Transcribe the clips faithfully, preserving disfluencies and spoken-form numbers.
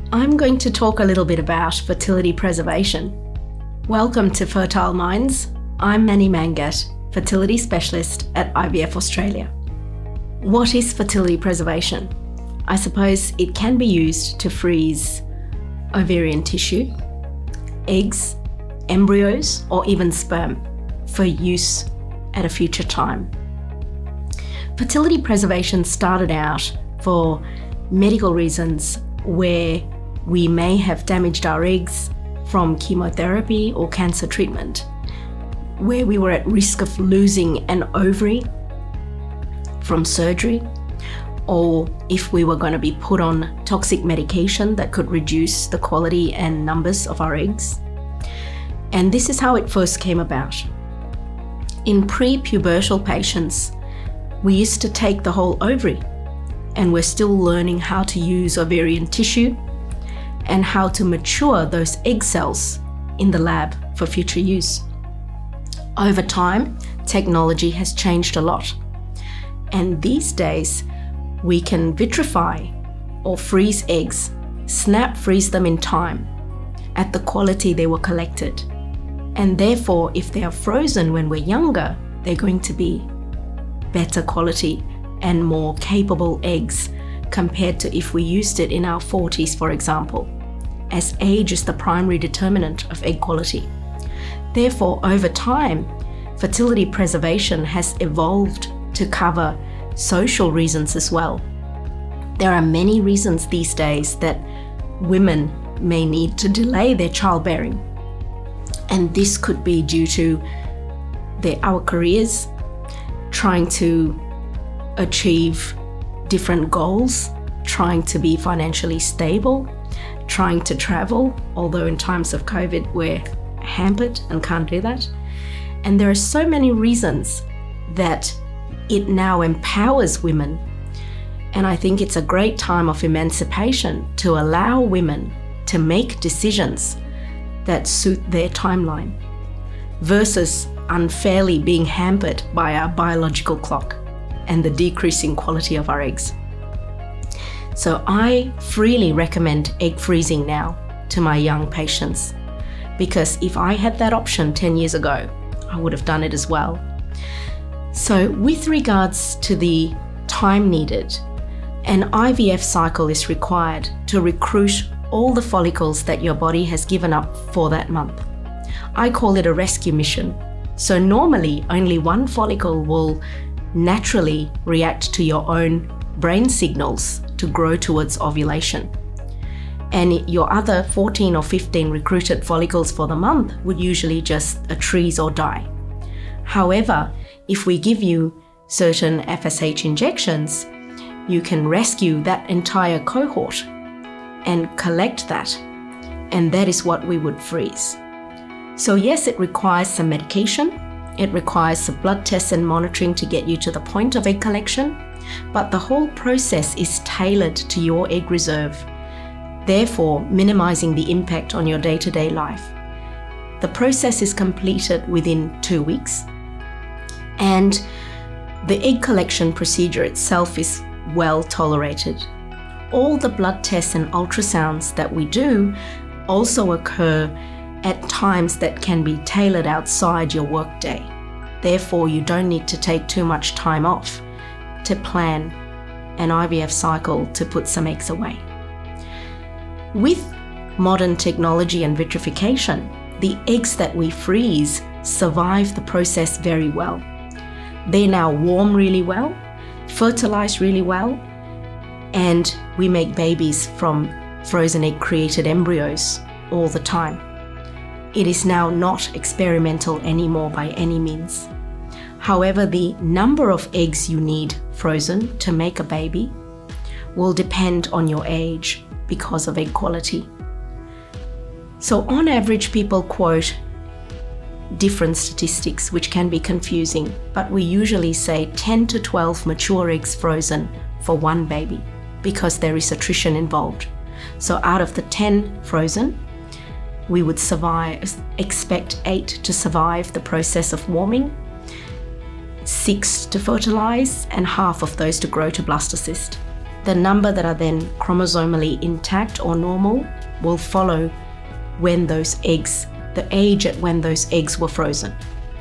I'm going to talk a little bit about fertility preservation. Welcome to Fertile Minds. I'm Manny Mangat, fertility specialist at I V F Australia. What is fertility preservation? I suppose it can be used to freeze ovarian tissue, eggs, embryos, or even sperm for use at a future time. Fertility preservation started out for medical reasons where we may have damaged our eggs from chemotherapy or cancer treatment, where we were at risk of losing an ovary from surgery, or if we were going to be put on toxic medication that could reduce the quality and numbers of our eggs. And this is how it first came about. In pre-pubertal patients, we used to take the whole ovary, and we're still learning how to use ovarian tissue and how to mature those egg cells in the lab for future use. Over time, technology has changed a lot. And these days, we can vitrify or freeze eggs, snap freeze them in time at the quality they were collected. And therefore, if they are frozen when we're younger, they're going to be better quality and more capable eggs compared to if we used it in our forties, for example, as age is the primary determinant of egg quality. Therefore, over time, fertility preservation has evolved to cover social reasons as well. There are many reasons these days that women may need to delay their childbearing. And this could be due to their, our careers, trying to achieve different goals, trying to be financially stable, trying to travel, although in times of COVID we're hampered and can't do that. And there are so many reasons that it now empowers women. And I think it's a great time of emancipation to allow women to make decisions that suit their timeline versus unfairly being hampered by our biological clock and the decreasing quality of our eggs. So I freely recommend egg freezing now to my young patients, because if I had that option ten years ago, I would have done it as well. So with regards to the time needed, an I V F cycle is required to recruit all the follicles that your body has given up for that month. I call it a rescue mission. So normally only one follicle will naturally react to your own brain signals to grow towards ovulation. And your other fourteen or fifteen recruited follicles for the month would usually just attrease or die. However, if we give you certain F S H injections, you can rescue that entire cohort and collect that. And that is what we would freeze. So yes, it requires some medication. It requires some blood tests and monitoring to get you to the point of egg collection. But the whole process is tailored to your egg reserve, therefore minimizing the impact on your day-to-day life. The process is completed within two weeks. And the egg collection procedure itself is well tolerated. All the blood tests and ultrasounds that we do also occur at times that can be tailored outside your workday. Therefore, you don't need to take too much time off to plan an I V F cycle to put some eggs away. With modern technology and vitrification, the eggs that we freeze survive the process very well. They now warm really well, fertilize really well, and we make babies from frozen egg created embryos all the time. It is now not experimental anymore by any means. However, the number of eggs you need frozen to make a baby will depend on your age because of egg quality. So on average, people quote different statistics which can be confusing, but we usually say ten to twelve mature eggs frozen for one baby because there is attrition involved. So out of the ten frozen, we would survive, expect eight to survive the process of warming, six to fertilize, and half of those to grow to blastocyst. the number that are then chromosomally intact or normal will follow when those eggs, the age at when those eggs were frozen.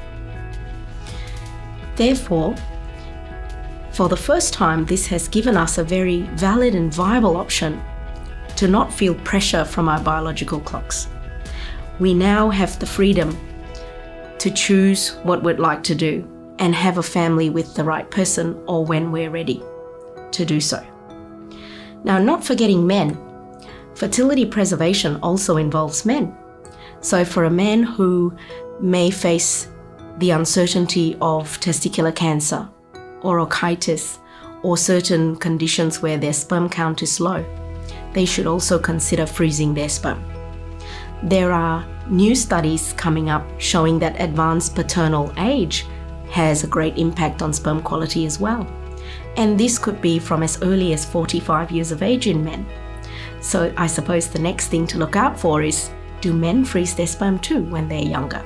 Therefore, for the first time, this has given us a very valid and viable option to not feel pressure from our biological clocks. We now have the freedom to choose what we'd like to do and have a family with the right person, or when we're ready to do so. Now, not forgetting men, fertility preservation also involves men. So for a man who may face the uncertainty of testicular cancer or orchitis or certain conditions where their sperm count is low, they should also consider freezing their sperm. There are new studies coming up showing that advanced paternal age has a great impact on sperm quality as well. And this could be from as early as forty-five years of age in men. So I suppose the next thing to look out for is, do men freeze their sperm too when they're younger?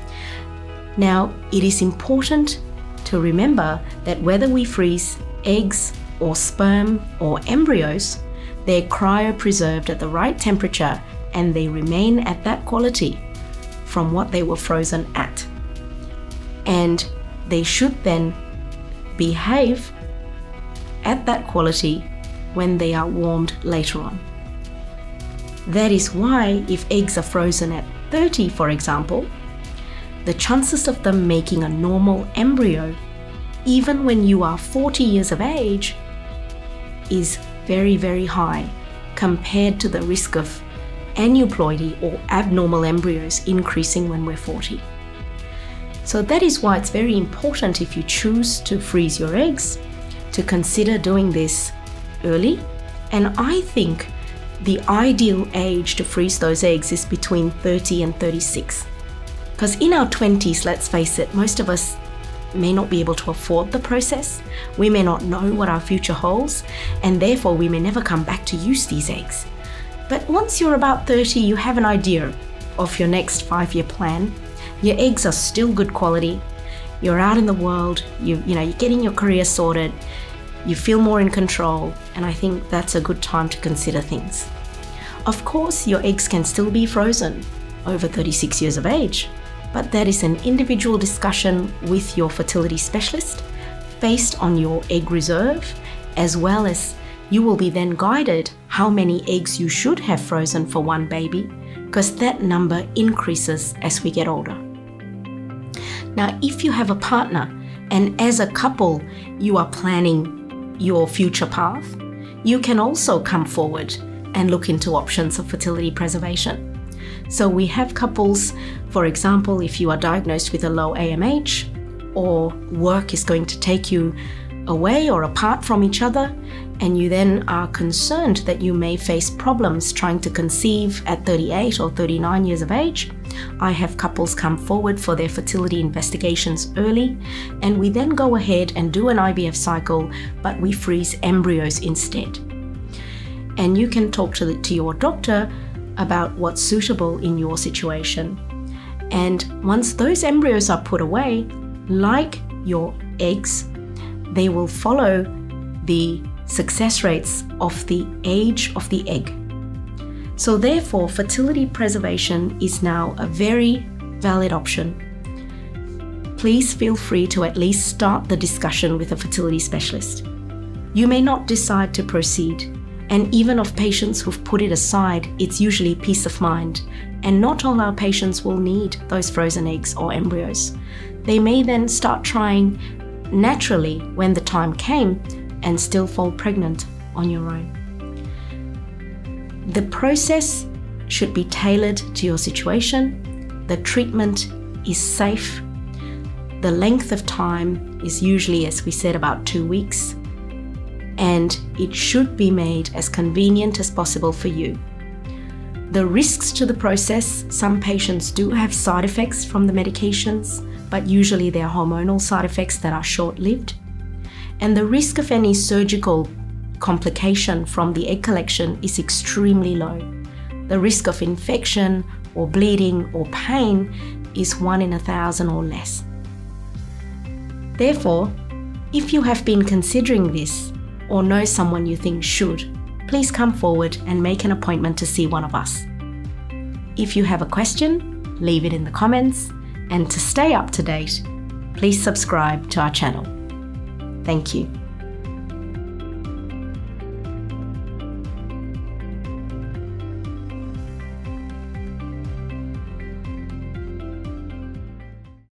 Now, it is important to remember that whether we freeze eggs or sperm or embryos, they're cryopreserved at the right temperature and they remain at that quality from what they were frozen at. And they should then behave at that quality when they are warmed later on. That is why if eggs are frozen at thirty, for example, the chances of them making a normal embryo, even when you are forty years of age, is very, very high compared to the risk of aneuploidy or abnormal embryos increasing when we're forty. So that is why it's very important, if you choose to freeze your eggs, to consider doing this early. And I think the ideal age to freeze those eggs is between thirty and thirty-six. Because in our twenties, let's face it, most of us may not be able to afford the process. We may not know what our future holds, and therefore we may never come back to use these eggs. But once you're about thirty, you have an idea of your next five-year plan. Your eggs are still good quality. You're out in the world, you, you know, you're getting your career sorted, you feel more in control, and I think that's a good time to consider things. Of course, your eggs can still be frozen over thirty-six years of age, but that is an individual discussion with your fertility specialist based on your egg reserve, as well as you will be then guided how many eggs you should have frozen for one baby, because that number increases as we get older. Now, if you have a partner and as a couple you are planning your future path, you can also come forward and look into options of fertility preservation. So we have couples, for example, if you are diagnosed with a low A M H, or work is going to take you away or apart from each other, and you then are concerned that you may face problems trying to conceive at thirty-eight or thirty-nine years of age, I have couples come forward for their fertility investigations early, and we then go ahead and do an I V F cycle, but we freeze embryos instead. And you can talk to, the, to your doctor about what's suitable in your situation. And once those embryos are put away, like your eggs, they will follow the success rates of the age of the egg. So therefore, fertility preservation is now a very valid option. Please feel free to at least start the discussion with a fertility specialist. You may not decide to proceed, and even of patients who've put it aside, it's usually peace of mind, and not all our patients will need those frozen eggs or embryos. They may then start trying naturally when the time came and still fall pregnant on your own. The process should be tailored to your situation. The treatment is safe. The length of time is usually, as we said, about two weeks. And it should be made as convenient as possible for you. The risks to the process, some patients do have side effects from the medications, but usually they're hormonal side effects that are short-lived. And the risk of any surgical complication from the egg collection is extremely low. The risk of infection or bleeding or pain is one in a thousand or less. Therefore, if you have been considering this, or know someone you think should, please come forward and make an appointment to see one of us. If you have a question, leave it in the comments, and to stay up to date, please subscribe to our channel. Thank you.